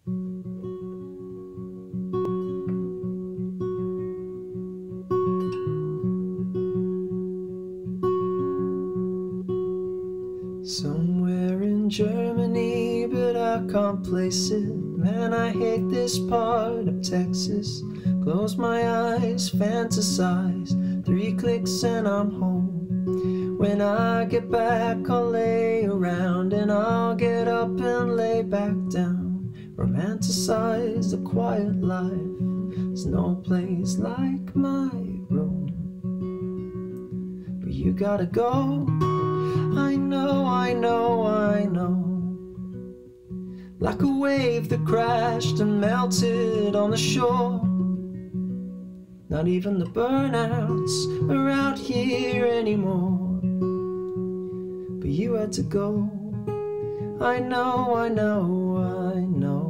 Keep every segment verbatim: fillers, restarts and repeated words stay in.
Somewhere in Germany, but I can't place it. Man, I hate this part of Texas. Close my eyes, fantasize. Three clicks and I'm home. When I get back, I'll lay around, and I'll get up and lay back down. Romanticize a quiet life. There's no place like my room. But you gotta go. I know, I know, I know. Like a wave that crashed and melted on the shore. Not even the burnouts are out here anymore. But you had to go. I know, I know, I know.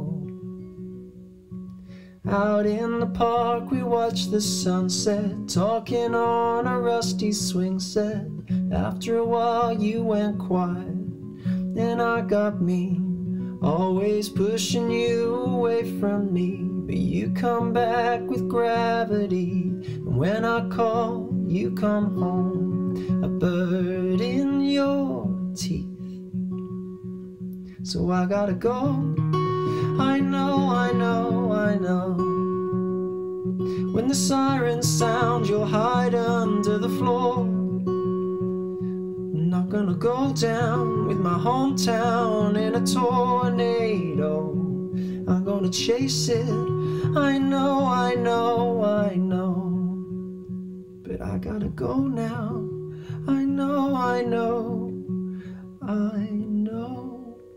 Out in the park we watched the sunset, talking on a rusty swing set. After a while you went quiet, and I got me, always pushing you away from me. But you come back with gravity, and when I call, you come home, a bird in your teeth. So I gotta go. I know, I know, I know. When the sirens sound, you'll hide under the floor. I'm not gonna go down with my hometown in a tornado. I'm gonna chase it. I know, I know, I know. But I gotta go now. I know, I know, I know.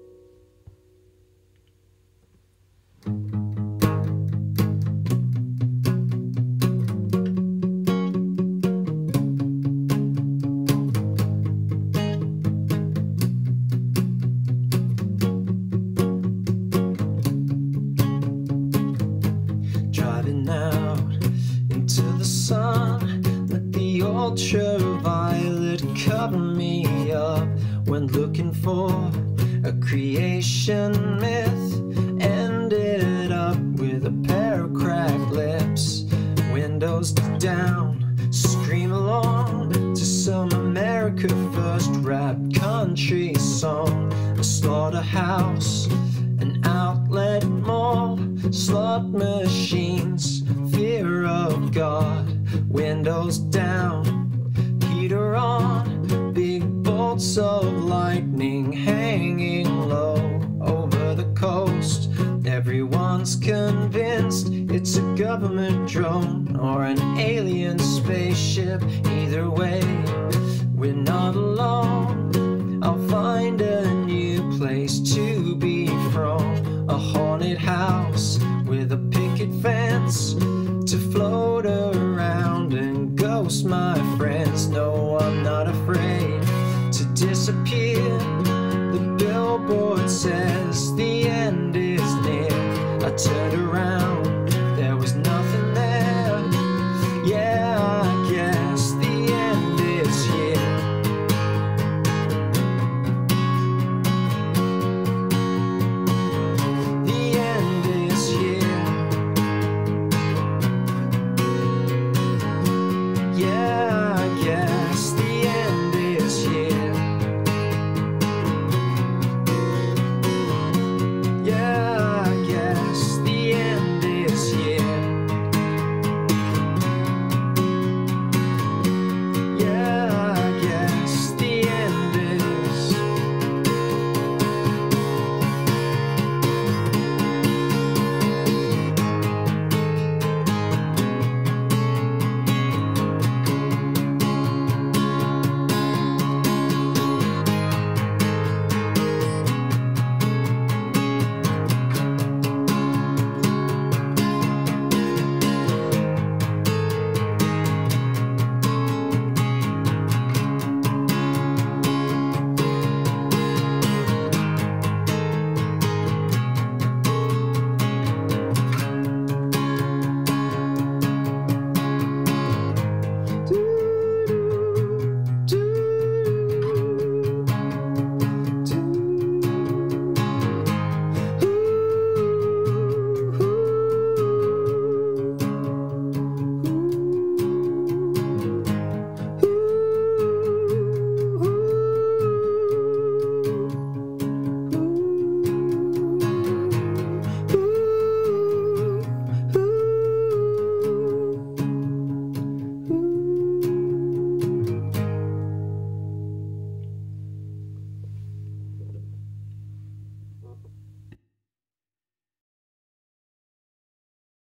Driving out into the sun, let the ultraviolet cover me up. When looking for a creation myth, ended up with a pair of cracked lips. Windows down, scream along to some America First rap country song. A slaughterhouse, an outlet mall, slot machines, fear of God. Windows down, heater on, big bolts of lightning hanging low over the coast. Everyone's convinced it's a government drone or an alien spaceship. Either way, we're not alone. I'll find a new place to be from, a haunted house with a picket fence to float around and ghost my friends. No, I'm not afraid to disappear. The billboard says the end is near. I turn